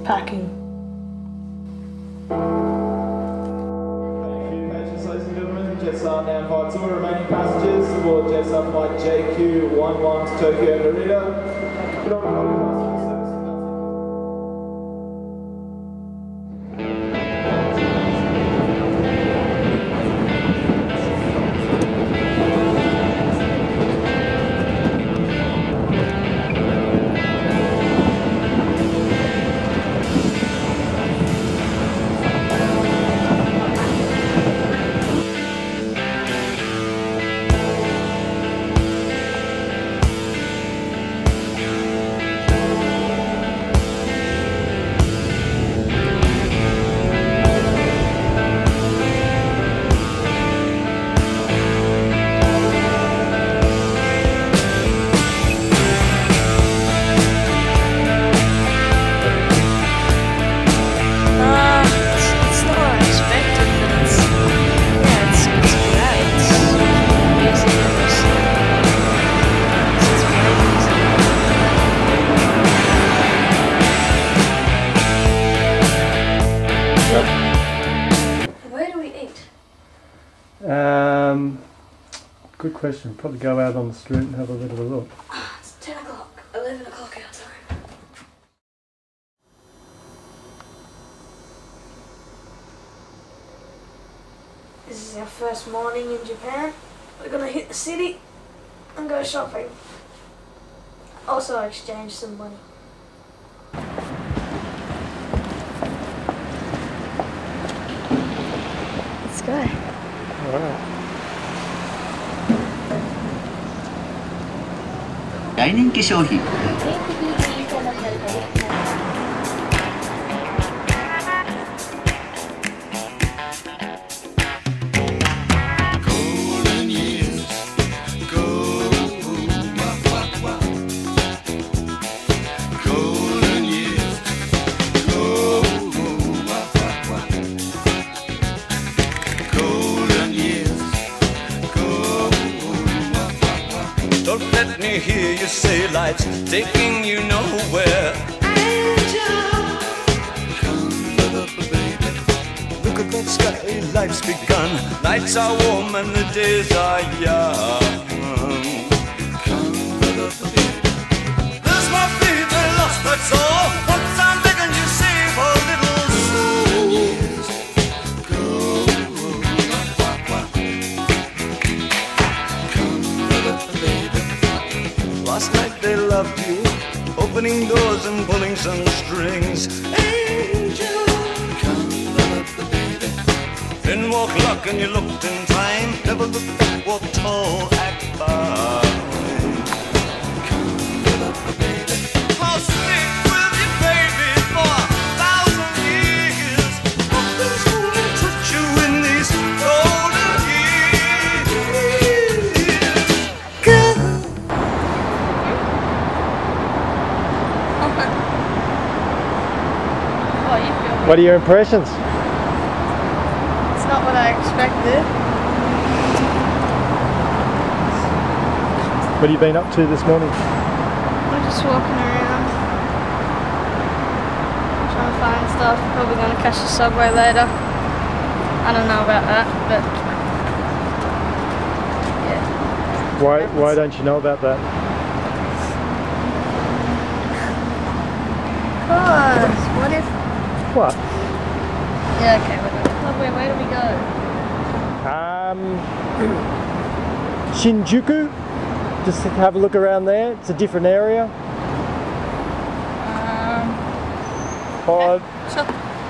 packing. Patience, ladies and gentlemen. Jetstar now invites all remaining passengers aboard Jetstar flight JQ11 to Tokyo Narita. Good question. Probably go out on the street and have a bit of a look. It's 10 o'clock, 11 o'clock outside. This is our first morning in Japan. We're gonna hit the city and go shopping. Also exchange some money. Let's go. Alright. 大人気商品。 Let me hear you say life's taking you nowhere. Angel, come up, baby. Look at that sky, life's begun. Nights are warm and the days are young. Come up, baby. There's my feet, they're lost, that's all. Once I'm begging you, save a little soul. Years go. Come up, baby. Last night they loved you, opening doors and pulling some strings. Angel, come up, baby. Then walk luck and you looked in time. Never looked back, walk tall, act fine. Come up, baby. I'll stick with you, baby, for 1,000 years. Nothing's gonna touch you in these golden years. Good. What are your impressions? It's not what I expected. What have you been up to this morning? I'm just walking around, trying to find stuff. Probably going to catch the subway later. I don't know about that, but yeah. Why don't you know about that? Cause what if? What? Yeah, okay, where do we go? Shinjuku. Just have a look around there. It's a different area. Okay, sure.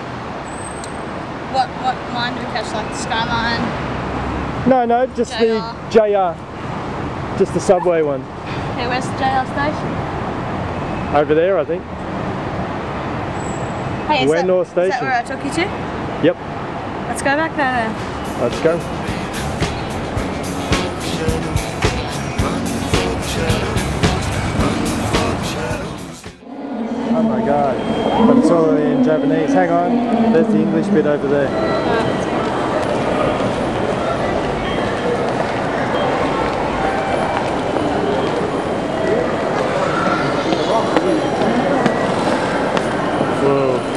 What line do we catch? Like the Skyline? No, just JR. the JR. Just the subway one. Okay, where's the JR station? Over there, I think. Hey, North is that Station. where I took you to? Yep. Let's go back there then. Let's go. Oh my god. But it's all in Japanese. Hang on. There's the English bit over there. Whoa.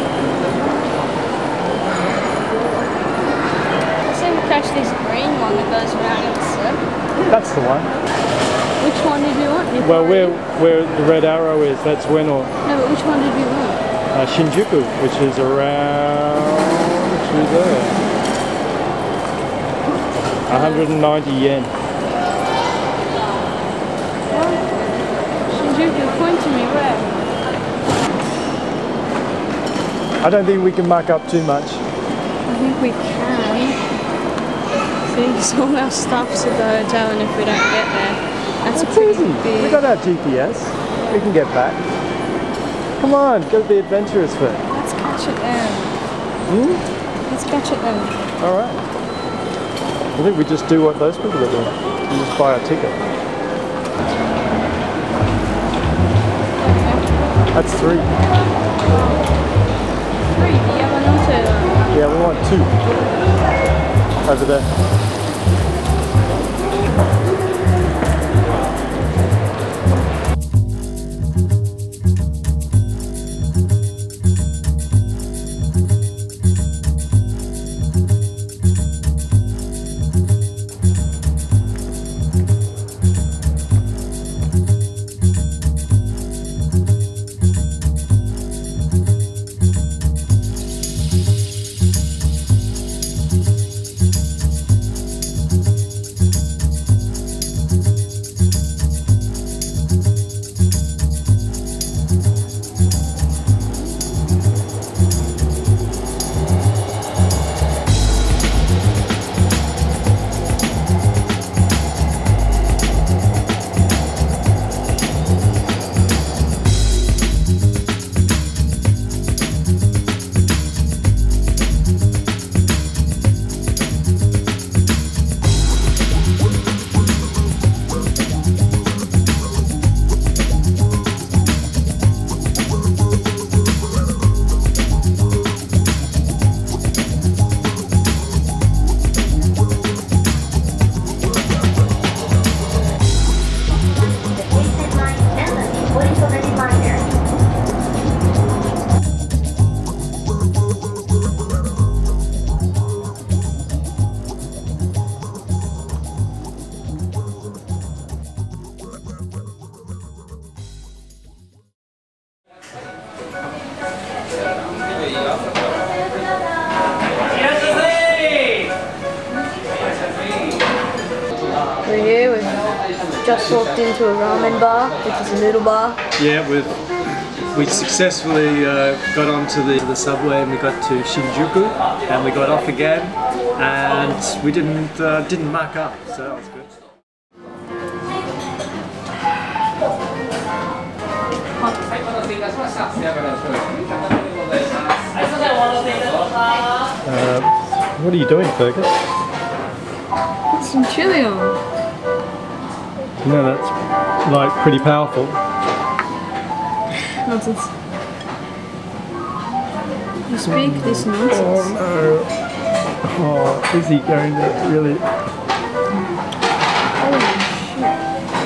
where the red arrow is, that's Ueno. No, but which one did we want? Shinjuku, which is around through there. 190 yen. Shinjuku, point to me where? I don't think we can muck up too much. I think we can. See, all our stuff's at the hotel, and if we don't get there, that's a pretty easy. big... We got our GPS. We can get back. Come on, go be adventurous first. Let's catch it then. Let's catch it then. Alright. I think we just do what those people are doing. We just buy a ticket. That's 3. 3, yeah, why not 2? Yeah, we want 2. Over there. We're here, we've just walked into a ramen bar, which is a noodle bar. Yeah, we successfully got onto the subway and we got to Shinjuku and we got off again and we didn't muck up, so that was good. What are you doing, Fergus? Put some chili on. You know that's like pretty powerful. Nonsense. You speak this nonsense. Oh no. Oh, is he going to really? Holy shit.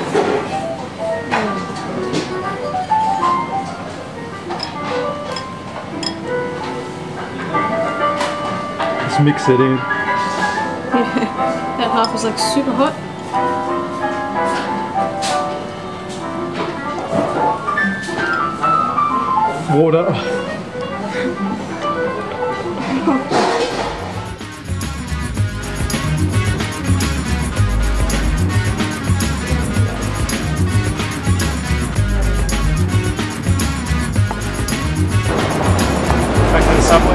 Let's mix it in. Yeah, that half is like super hot. Water. Back to the subway.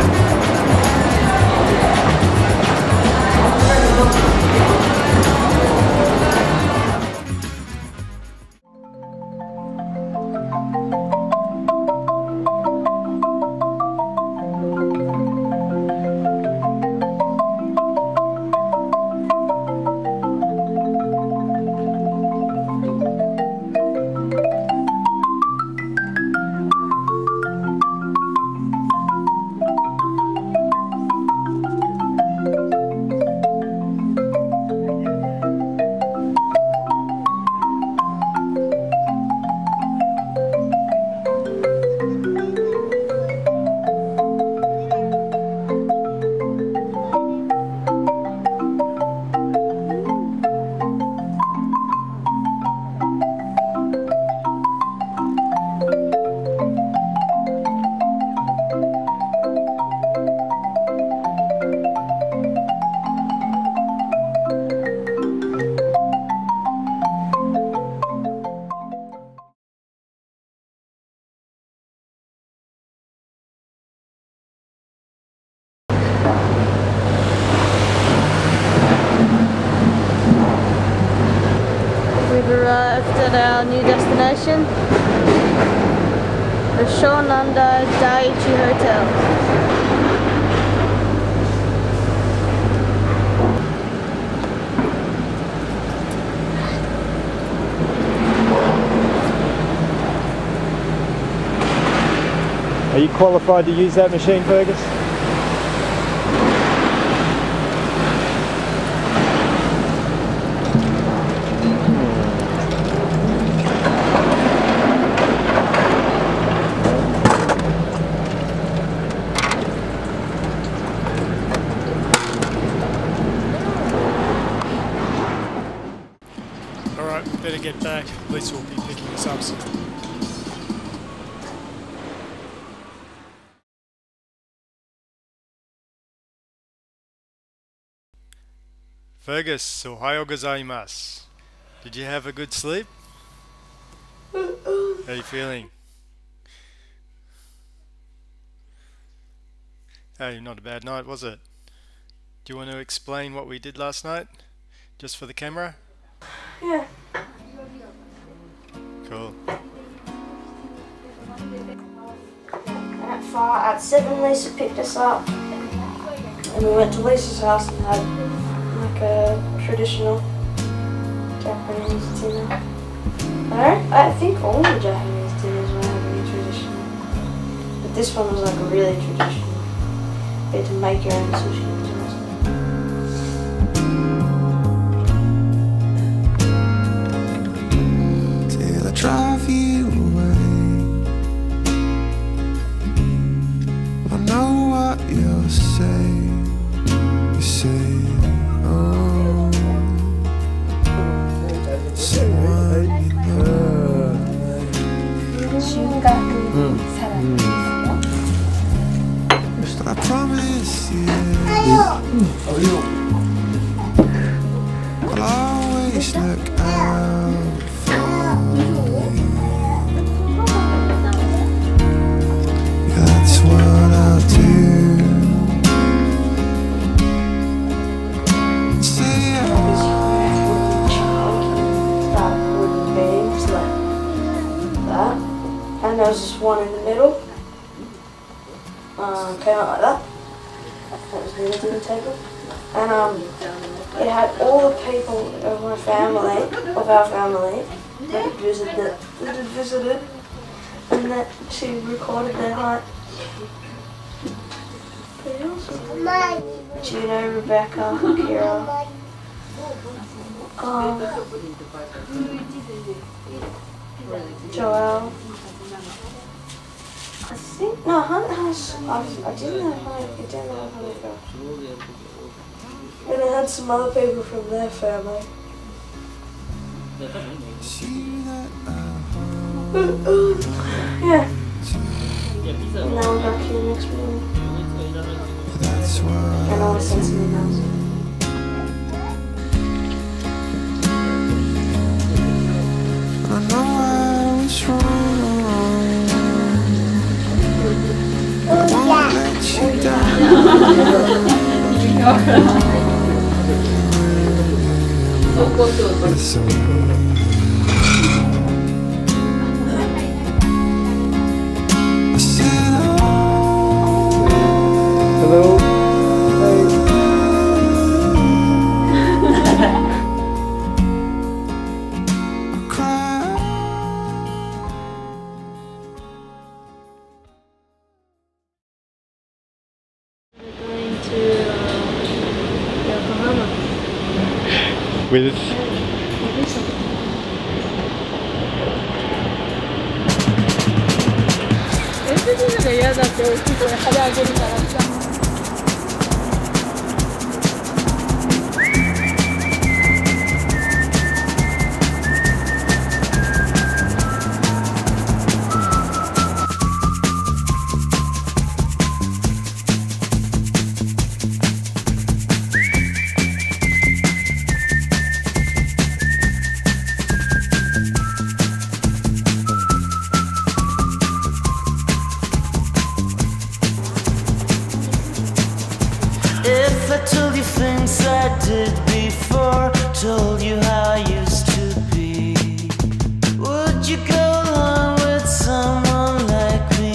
Shonanda Daiichi Hotel. Are you qualified to use that machine, Fergus? Alright, better get back. At least we'll be picking this up soon. Fergus, ohayo gozaimasu. Did you have a good sleep? How are you feeling? Hey, not a bad night, was it? Do you want to explain what we did last night? Just for the camera? Yeah. Cool. At 7, Lisa picked us up, and we went to Lisa's house and had like a traditional Japanese dinner. I think all the Japanese dinners were having traditional, but this one was like really traditional. You had to make your own sushi. Till I drive you away. I know what you'll say. You say, oh, someone you know. But I promise you, I'll always look out for you. Yeah, that's what I'll do. Say That wooden beams like that, and there was just one in the middle. Came out like that. That was the dinner table, and it had all the people of my family, of our family, that had visited, and that she recorded their night. Pretty awesome. Juno, Rebecca, Kira. Joelle. I think, no, Hunt has, I didn't have Hunt, it didn't have Hunt. And it had some other people from their family. Yeah. And now we're back here next morning. And I want to send some emails. I know I was wrong. I won't let you down. Hello. Going to Yokohama. With If I told you things I did before, told you how I used to be, would you go along with someone like me?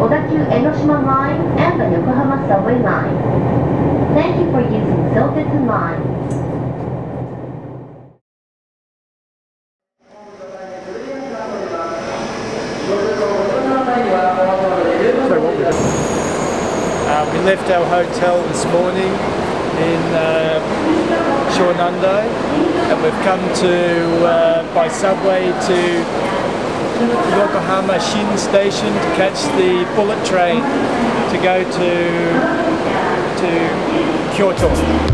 小田急江ノ島 line and the Yokohama subway line. Thank you for using Silverton line. We left our hotel this morning in Shornundo, and we've come to by subway to Yokohama Shin Station to catch the bullet train to go to Kyoto.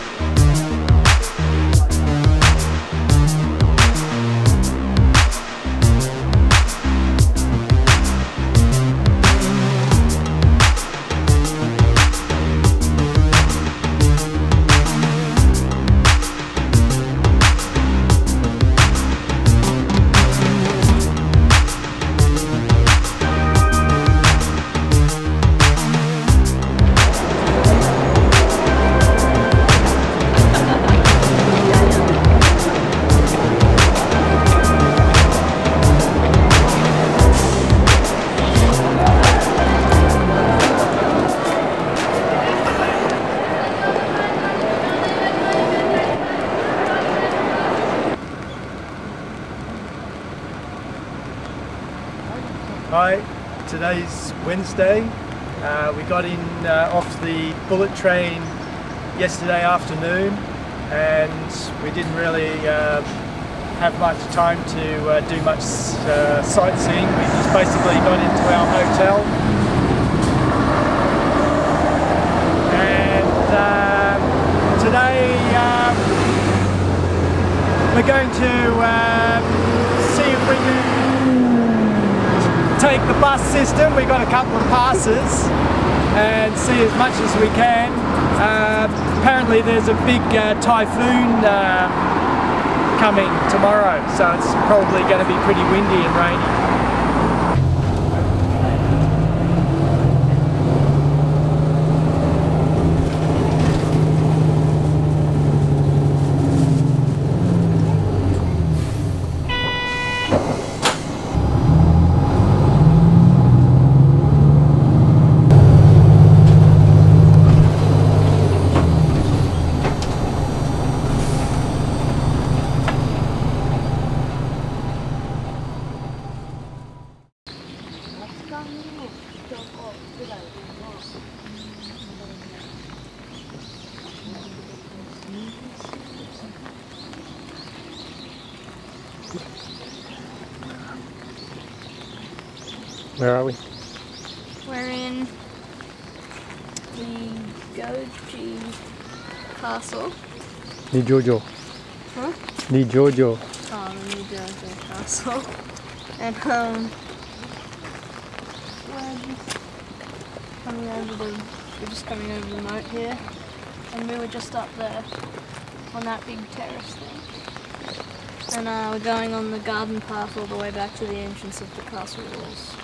Hi, today's Wednesday. We got in off the bullet train yesterday afternoon, and we didn't really have much time to do much sightseeing. We just basically got into our hotel, and today we're going to see if we can take the bus system. We've got a couple of passes and see as much as we can. Apparently there's a big typhoon coming tomorrow, so it's probably going to be pretty windy and rainy. Where are we? We're in the Goji Castle. Nijojo. Huh? Nijojo. Oh, the Nijojo Castle. And we're just coming over the moat here, and we were just up there on that big terrace thing. And we're going on the garden path all the way back to the entrance of the castle walls.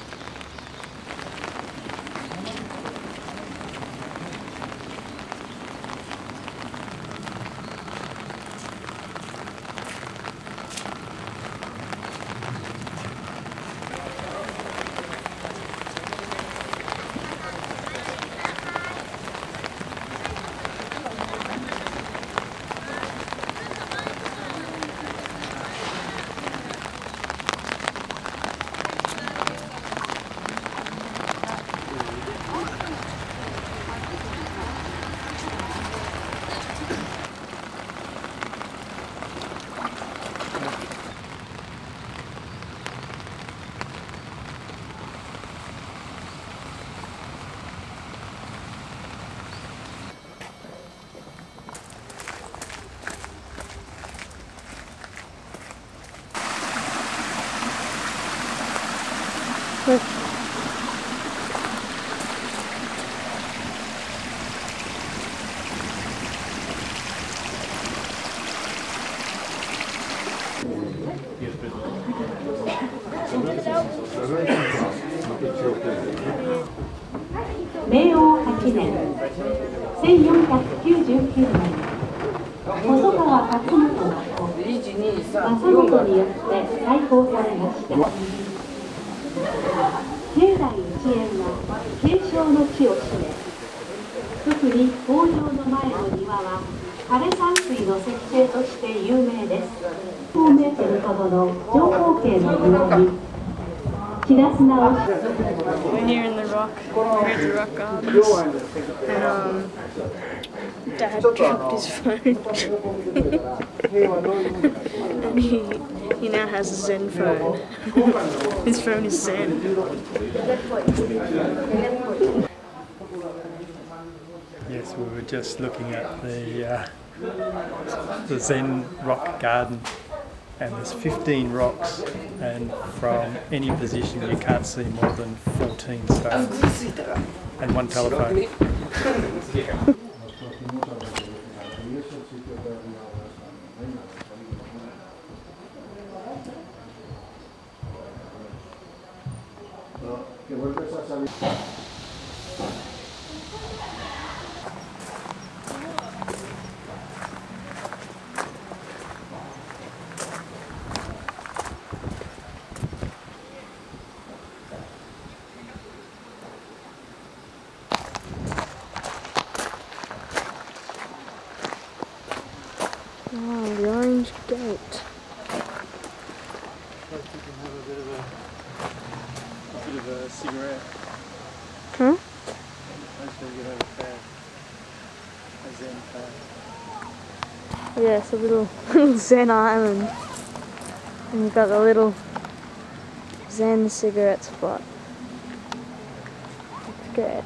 明王8年1499年細川勝元の子政元によって再興されました。 境内一円は継承の地を占め、特に北条の前の庭は枯山水の石庭として有名です。4メートルほどの長方形の庭に白砂を We're here in the rock, we're at the rock gardens, and Dad dropped his phone, and he now has a Zen phone. His phone is Zen. Yes, we were just looking at the Zen rock garden, and there's 15 rocks, and from any position you can't see more than 14 stones and one telephone. Oh, the orange gate. You can have a bit of a cigarette. Huh? Hopefully you have a Zen fan. Yeah, it's a little Zen island. And you've got the little Zen cigarette spot. It's good.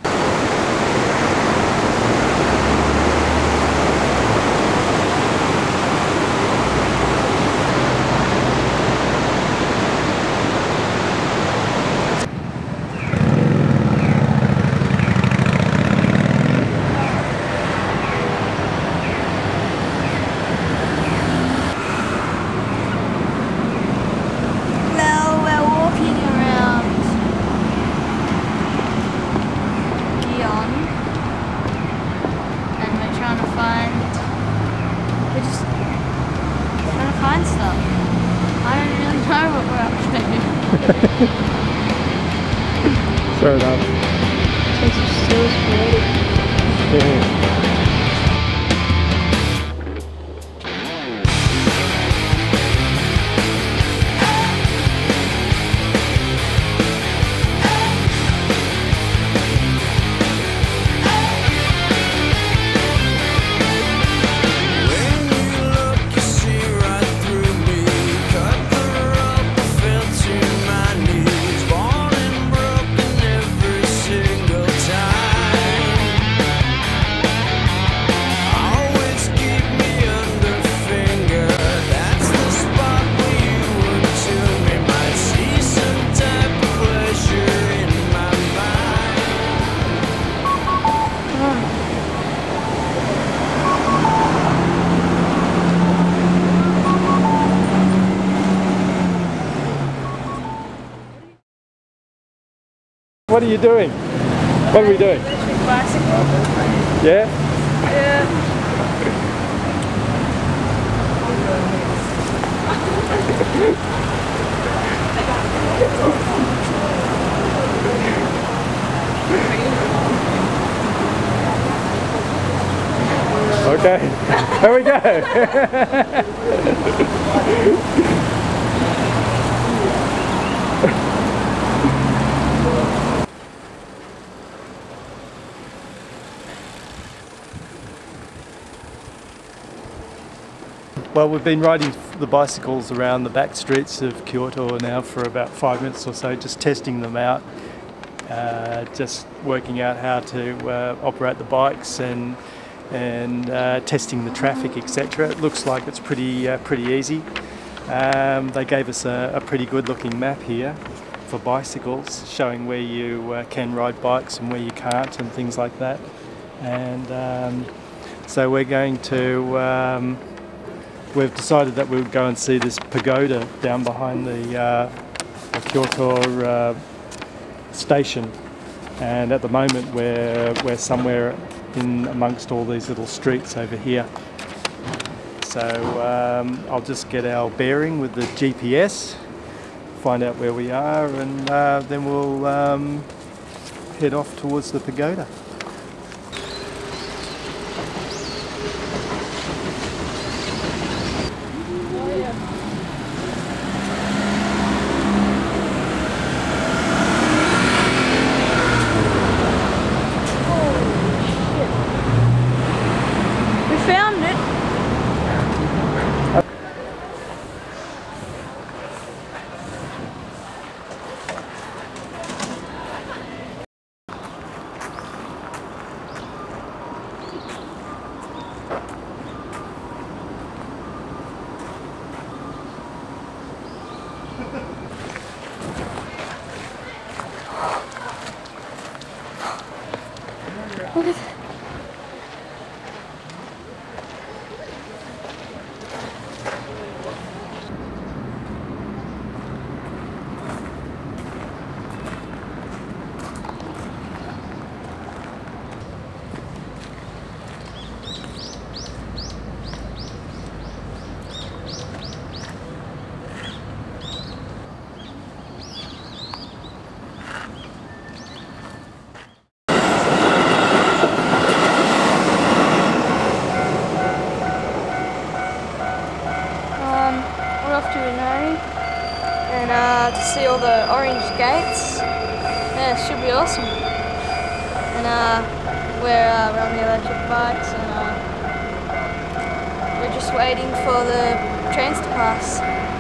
Fair enough. Takes you so slow. What are you doing? What are we doing? Bicycle. Yeah? Yeah. Okay, there we go. Well, we've been riding the bicycles around the back streets of Kyoto now for about 5 minutes or so, just testing them out, just working out how to operate the bikes and testing the traffic, etc. It looks like it's pretty easy. They gave us a pretty good looking map here for bicycles, showing where you can ride bikes and where you can't and things like that. And so we're going to we've decided that we'll go and see this pagoda down behind the Kyoto station, and at the moment we're somewhere in amongst all these little streets over here. So I'll just get our bearing with the GPS find out where we are, and then we'll head off towards the pagoda. Look at that. To see all the orange gates. Yeah, it should be awesome. And we're on the electric bikes, and we're just waiting for the trains to pass.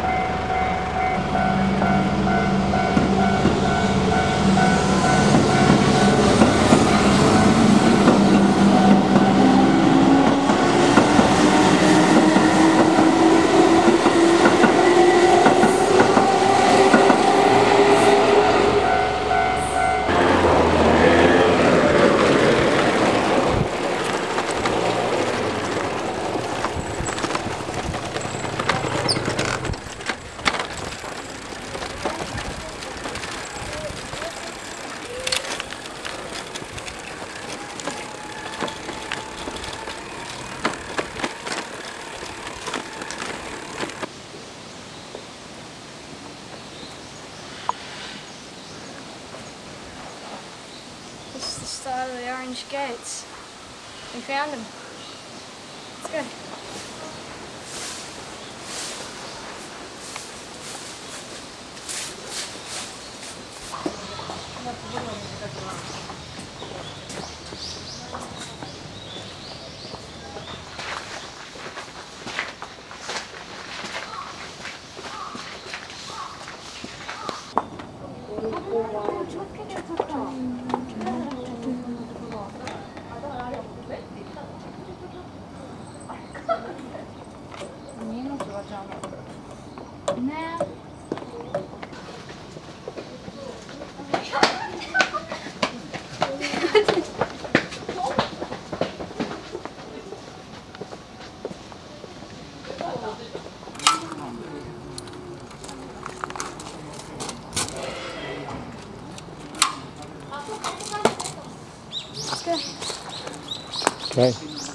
This is the start of the orange gates. We found them. Let's go. Okay.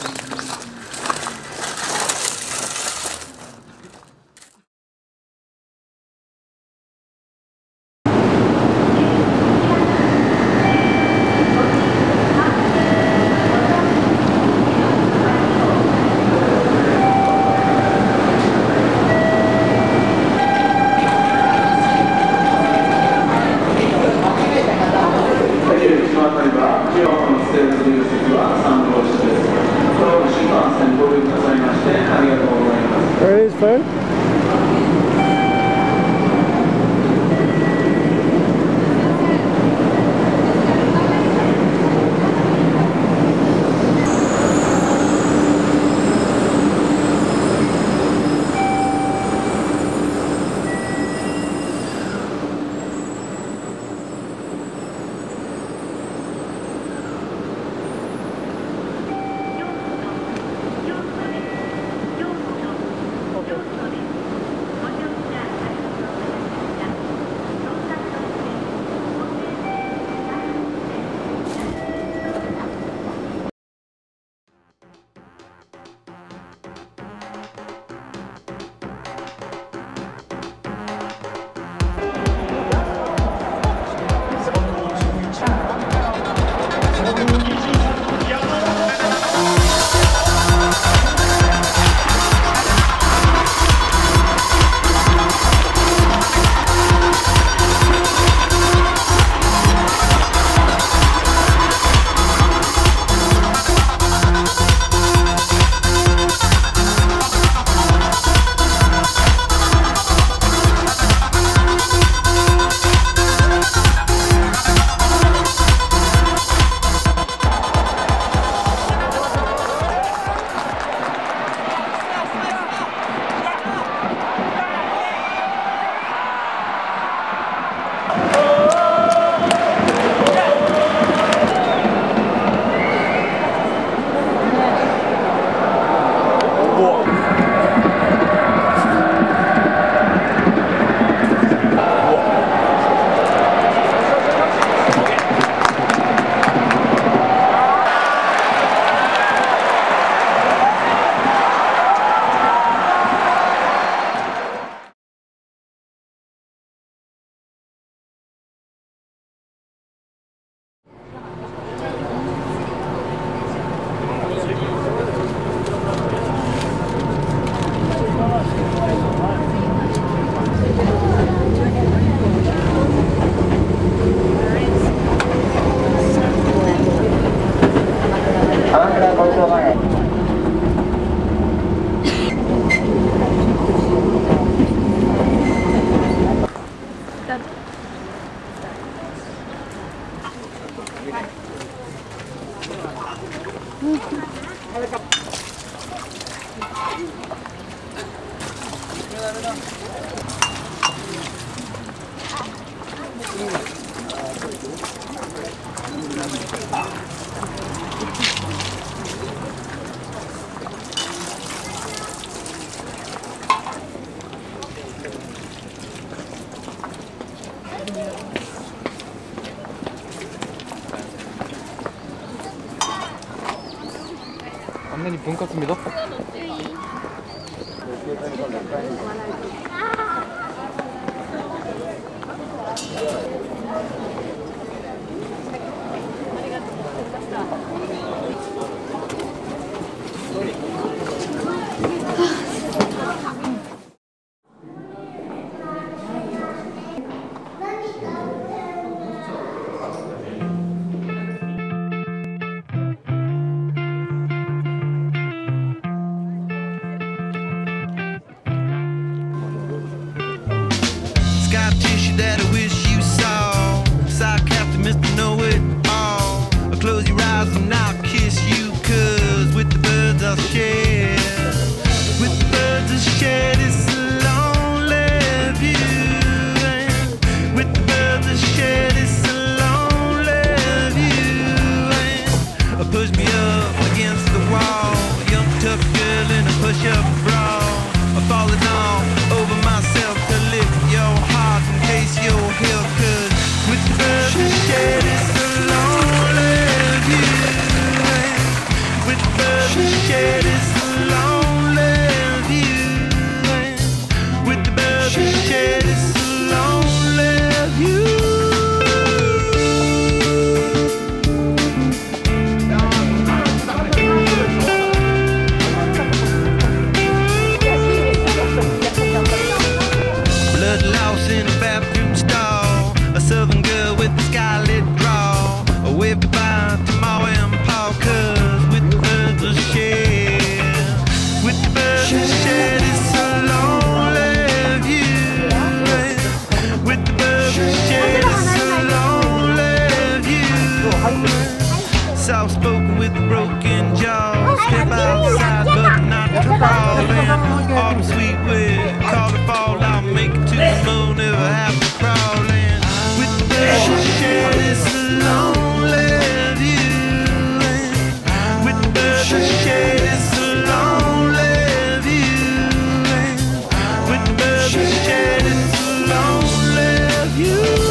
Where is phone? 완전히 돈까스입니다. That I wish you saw. Sarcastic Mr. Know-It-All. I'll close your eyes and I'll kiss you, 'cause with the birds I'll share. With the birds I'll share this lonely view. And with the birds I'll share this lonely view. And push me up against the wall. Young tough girl in a push-up bra. I'm falling all over myself to lift your heart in case you're here, 'cause with the birds we share this lonely view. With the birds we share this lonely view. With the birds we share this lonely view. In a bathroom stall, a southern girl with a scarlet draw. I wave goodbye to Ma and Pa, 'cause with the birds I share. With the birds I share this lonely view. With the birds I share this lonely view. Soft spoken with a broken jaw. Step outside but not to crawl in. Autumn sweet with call it fall. I'll make it to the moon, never have to crawl in. With the birds I share this lonely view. With the birds I share this lonely view. With the birds I share this lonely view.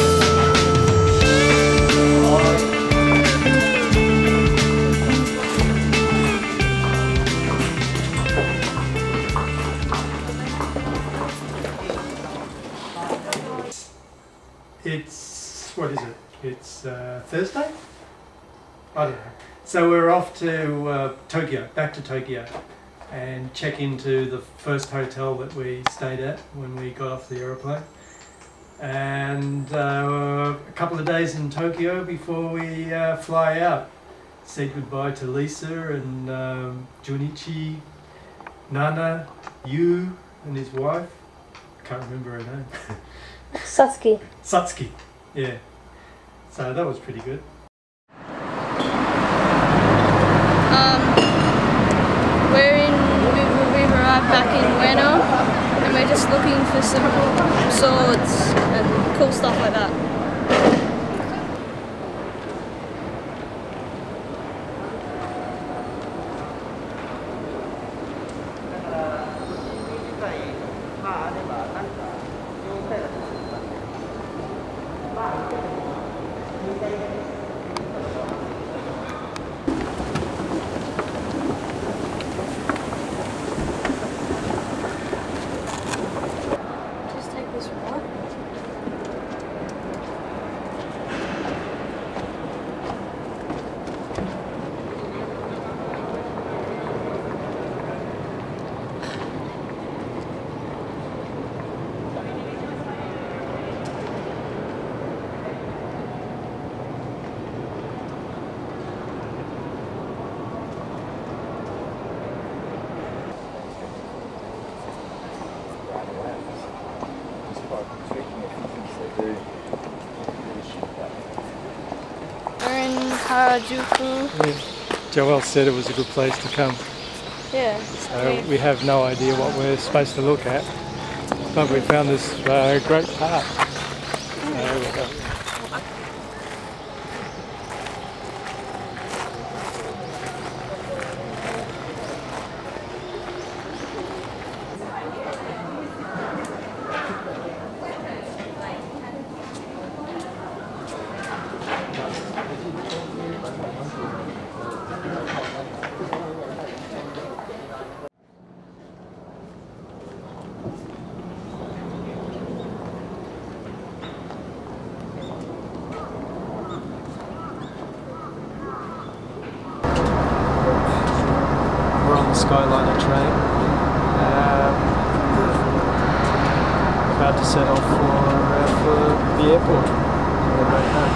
It's, what is it? It's Thursday? I don't know. So we're off to Tokyo, back to Tokyo, and check into the first hotel that we stayed at when we got off the aeroplane. And a couple of days in Tokyo before we fly out. Say goodbye to Lisa and Junichi, Nana, Yu and his wife. Can't remember her name. Satsuki. Satsuki, yeah. So that was pretty good. We've arrived back in Ueno, and we're just looking for some swords and cool stuff like that. Harajuku. Yeah. Joel said it was a good place to come. Yeah. So we have no idea what we're supposed to look at, but we found this great park. We're on the Skyliner train, about to set off for the airport. We're going home.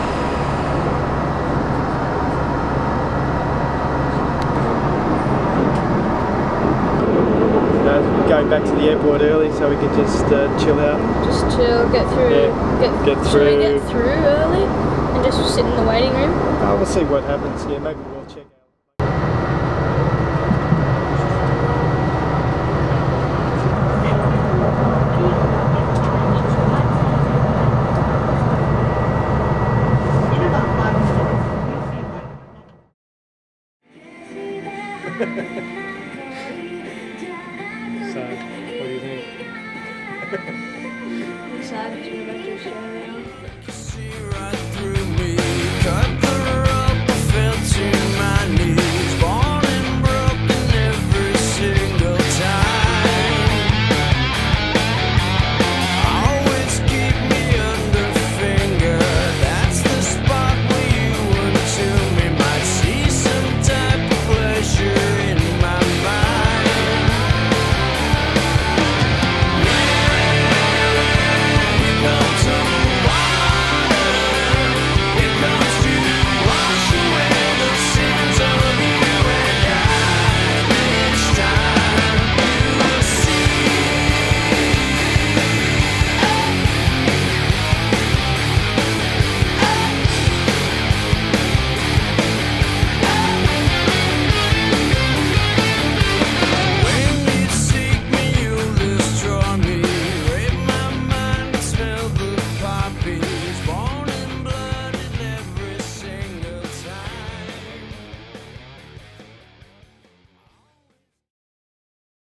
Going back to the airport early so we can just chill out. Just chill, get through. Get Should through. we get through early and just sit in the waiting room? We'll see what happens. Yeah, maybe we'll check out. So, what do you think? I'm sad to go back to Australia.